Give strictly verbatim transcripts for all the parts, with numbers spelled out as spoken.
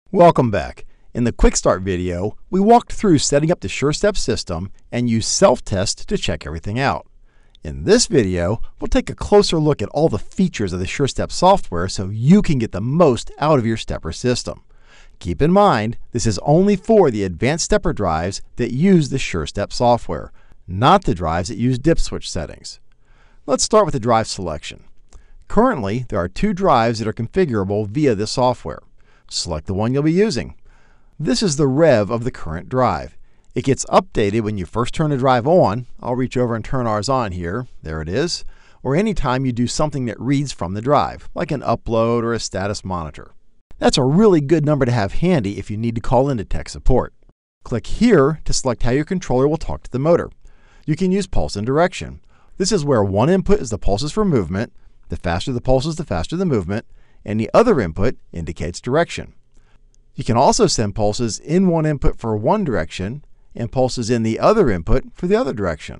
Welcome back. In the Quick Start video, we walked through setting up the SureStep system and used self-test to check everything out. In this video, we'll take a closer look at all the features of the SureStep software so you can get the most out of your stepper system. Keep in mind, this is only for the advanced stepper drives that use the SureStep software, not the drives that use dip switch settings. Let's start with the drive selection. Currently, there are two drives that are configurable via this software. Select the one you'll be using. This is the rev of the current drive. It gets updated when you first turn the drive on. I'll reach over and turn ours on here. There it is. Or anytime you do something that reads from the drive, like an upload or a status monitor. That's a really good number to have handy if you need to call into tech support. Click here to select how your controller will talk to the motor. You can use pulse and direction. This is where one input is the pulses for movement. The faster the pulses, the faster the movement. And the other input indicates direction. You can also send pulses in one input for one direction and pulses in the other input for the other direction.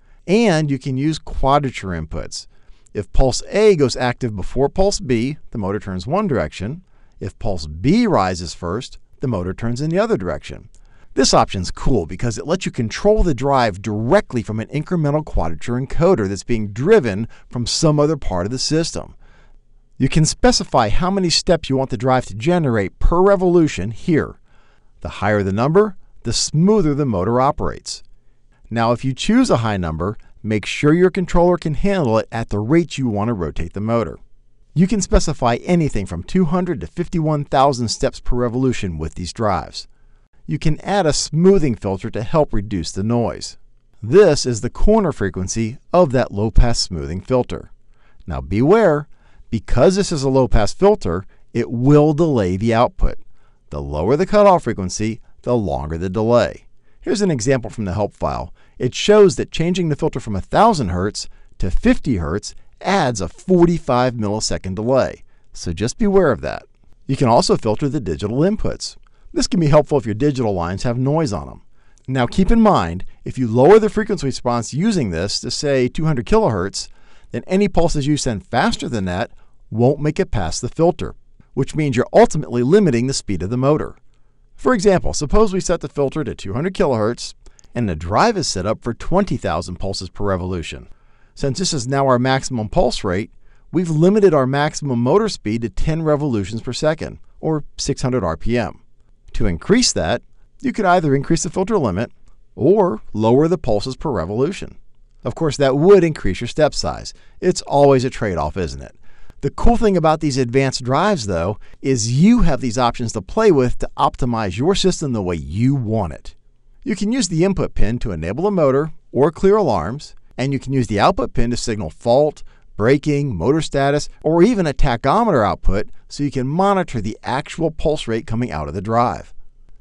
And you can use quadrature inputs. If pulse A goes active before pulse B, the motor turns one direction. If pulse B rises first, the motor turns in the other direction. This option's cool because it lets you control the drive directly from an incremental quadrature encoder that's being driven from some other part of the system. You can specify how many steps you want the drive to generate per revolution here. The higher the number, the smoother the motor operates. Now, if you choose a high number, make sure your controller can handle it at the rate you want to rotate the motor. You can specify anything from two hundred to fifty-one thousand steps per revolution with these drives. You can add a smoothing filter to help reduce the noise. This is the corner frequency of that low-pass smoothing filter. Now beware, because this is a low-pass filter, it will delay the output. The lower the cutoff frequency, the longer the delay. Here's an example from the help file. It shows that changing the filter from one thousand hertz to fifty hertz adds a forty-five millisecond delay. So just beware of that. You can also filter the digital inputs. This can be helpful if your digital lines have noise on them. Now keep in mind, if you lower the frequency response using this to say two hundred kilohertz, then any pulses you send faster than that won't make it past the filter, which means you're ultimately limiting the speed of the motor. For example, suppose we set the filter to two hundred kilohertz and the drive is set up for twenty thousand pulses per revolution. Since this is now our maximum pulse rate, we've limited our maximum motor speed to ten revolutions per second, or six hundred R P M. To increase that, you could either increase the filter limit or lower the pulses per revolution. Of course, that would increase your step size. It's always a trade-off, isn't it? The cool thing about these advanced drives, though, is you have these options to play with to optimize your system the way you want it. You can use the input pin to enable a motor or clear alarms, and you can use the output pin to signal fault, braking, motor status, or even a tachometer output so you can monitor the actual pulse rate coming out of the drive.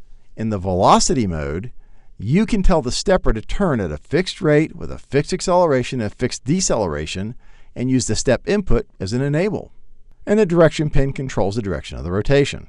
In the velocity mode, you can tell the stepper to turn at a fixed rate with a fixed acceleration and a fixed deceleration, and use the step input as an enable. And the direction pin controls the direction of the rotation.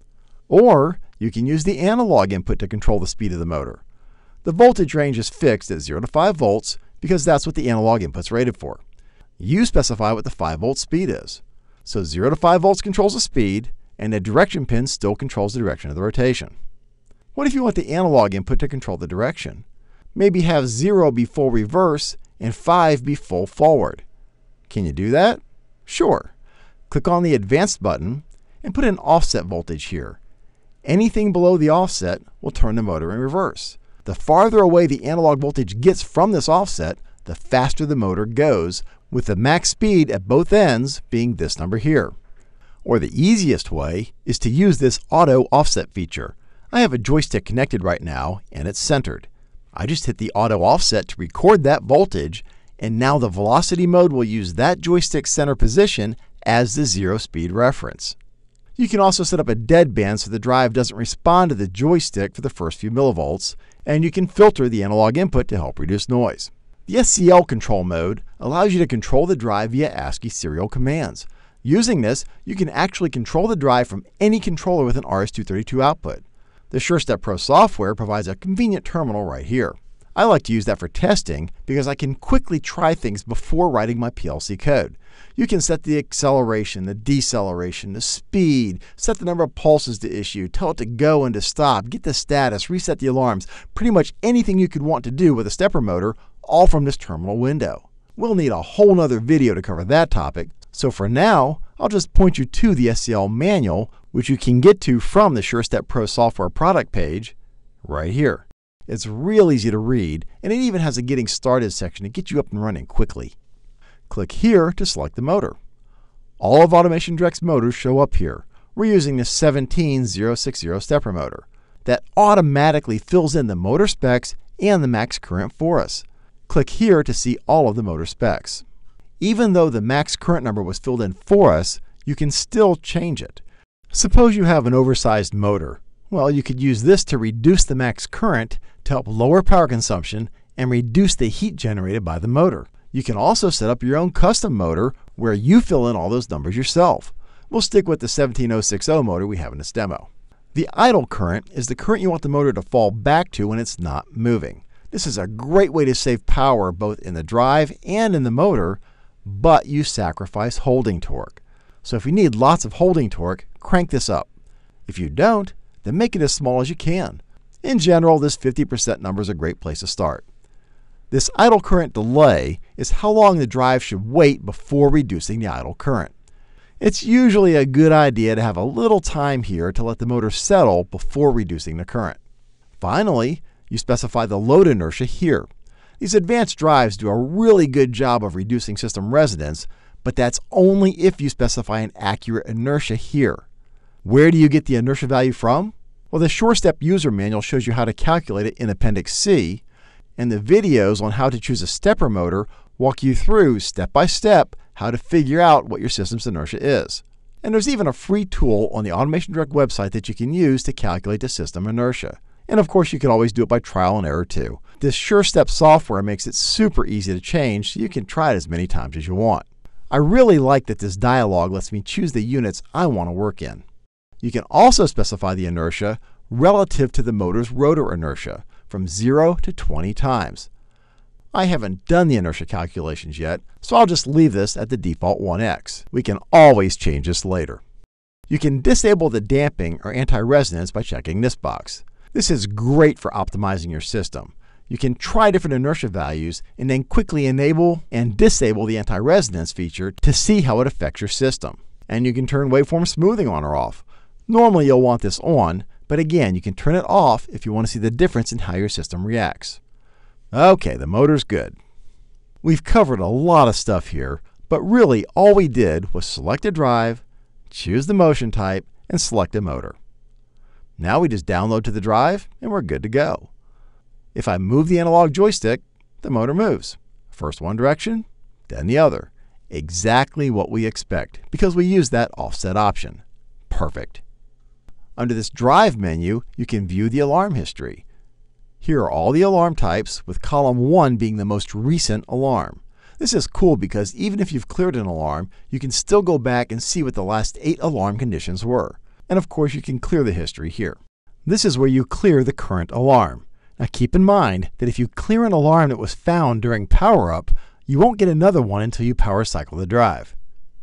Or you can use the analog input to control the speed of the motor. The voltage range is fixed at zero to five volts because that's what the analog input's rated for. You specify what the five volt speed is. So zero to five volts controls the speed, and the direction pin still controls the direction of the rotation. What if you want the analog input to control the direction? Maybe have zero be full reverse and five be full forward. Can you do that? Sure. Click on the Advanced button and put an offset voltage here. Anything below the offset will turn the motor in reverse. The farther away the analog voltage gets from this offset, the faster the motor goes, with the max speed at both ends being this number here. Or the easiest way is to use this auto offset feature. I have a joystick connected right now and it's centered. I just hit the auto offset to record that voltage, and now the velocity mode will use that joystick center position as the zero speed reference. You can also set up a deadband so the drive doesn't respond to the joystick for the first few millivolts, and you can filter the analog input to help reduce noise. The S C L control mode allows you to control the drive via ASCII serial commands. Using this, you can actually control the drive from any controller with an R S two thirty-two output. The SureStep Pro software provides a convenient terminal right here. I like to use that for testing because I can quickly try things before writing my P L C code. You can set the acceleration, the deceleration, the speed, set the number of pulses to issue, tell it to go and to stop, get the status, reset the alarms, pretty much anything you could want to do with a stepper motor, all from this terminal window. We'll need a whole nother video to cover that topic, so for now, I'll just point you to the S C L manual, which you can get to from the SureStep Pro software product page right here. It's real easy to read, and it even has a Getting Started section to get you up and running quickly. Click here to select the motor. All of Automation Direct's motors show up here. We're using the seventeen zero sixty stepper motor. That automatically fills in the motor specs and the max current for us. Click here to see all of the motor specs. Even though the max current number was filled in for us, you can still change it. Suppose you have an oversized motor. Well, you could use this to reduce the max current to help lower power consumption and reduce the heat generated by the motor. You can also set up your own custom motor where you fill in all those numbers yourself. We'll stick with the seventeen oh sixty motor we have in this demo. The idle current is the current you want the motor to fall back to when it's not moving. This is a great way to save power both in the drive and in the motor, but you sacrifice holding torque. So if you need lots of holding torque, crank this up. If you don't, then make it as small as you can. In general, this fifty percent number is a great place to start. This idle current delay is how long the drive should wait before reducing the idle current. It's usually a good idea to have a little time here to let the motor settle before reducing the current. Finally, you specify the load inertia here. These advanced drives do a really good job of reducing system resonance, but that's only if you specify an accurate inertia here. Where do you get the inertia value from? Well, the SureStep user manual shows you how to calculate it in Appendix C, and the videos on how to choose a stepper motor walk you through step by step how to figure out what your system's inertia is. And there's even a free tool on the Automation Direct website that you can use to calculate the system inertia. And of course, you can always do it by trial and error too. This SureStep software makes it super easy to change, so you can try it as many times as you want. I really like that this dialog lets me choose the units I want to work in. You can also specify the inertia relative to the motor's rotor inertia, from zero to twenty times. I haven't done the inertia calculations yet, so I'll just leave this at the default one x. We can always change this later. You can disable the damping or anti-resonance by checking this box. This is great for optimizing your system. You can try different inertia values and then quickly enable and disable the anti-resonance feature to see how it affects your system. And you can turn waveform smoothing on or off. Normally you'll want this on, but again, you can turn it off if you want to see the difference in how your system reacts. Okay, the motor's good. We've covered a lot of stuff here, but really all we did was select a drive, choose the motion type, and select a motor. Now we just download to the drive and we're good to go. If I move the analog joystick, the motor moves. First one direction, then the other. Exactly what we expect because we use that offset option. Perfect. Under this Drive menu, you can view the alarm history. Here are all the alarm types, with column one being the most recent alarm. This is cool because even if you've cleared an alarm, you can still go back and see what the last eight alarm conditions were. And of course, you can clear the history here. This is where you clear the current alarm. Now keep in mind that if you clear an alarm that was found during power-up, you won't get another one until you power cycle the drive.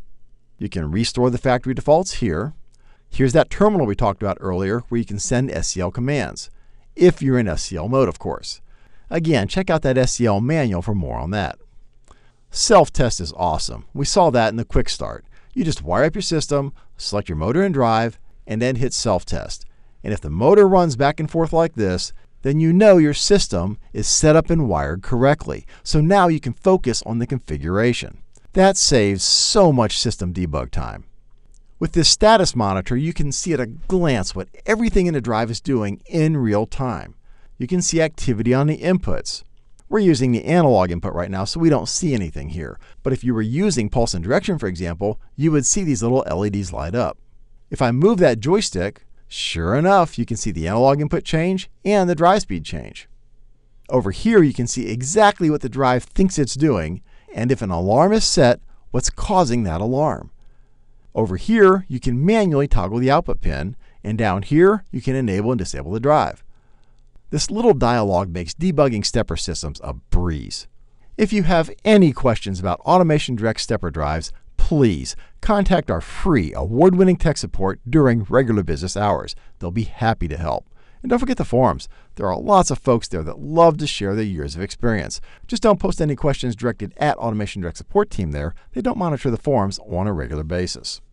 You can restore the factory defaults here. Here's that terminal we talked about earlier where you can send S C L commands, if you're in S C L mode, of course. Again, check out that S C L manual for more on that. Self-test is awesome. We saw that in the quick start. You just wire up your system, select your motor and drive, and then hit self-test. And if the motor runs back and forth like this, then you know your system is set up and wired correctly. So now you can focus on the configuration. That saves so much system debug time. With this status monitor, you can see at a glance what everything in the drive is doing in real time. You can see activity on the inputs. We're using the analog input right now, so we don't see anything here. But if you were using pulse and direction, for example, you would see these little L E Ds light up. If I move that joystick, sure enough, you can see the analog input change and the drive speed change. Over here, you can see exactly what the drive thinks it's doing, and if an alarm is set, what's causing that alarm. Over here, you can manually toggle the output pin, and down here, you can enable and disable the drive. This little dialog makes debugging stepper systems a breeze. If you have any questions about Automation Direct stepper drives, please contact our free award-winning tech support during regular business hours. They'll be happy to help. And don't forget the forums. There are lots of folks there that love to share their years of experience. Just don't post any questions directed at Automation Direct support team there. They don't monitor the forums on a regular basis.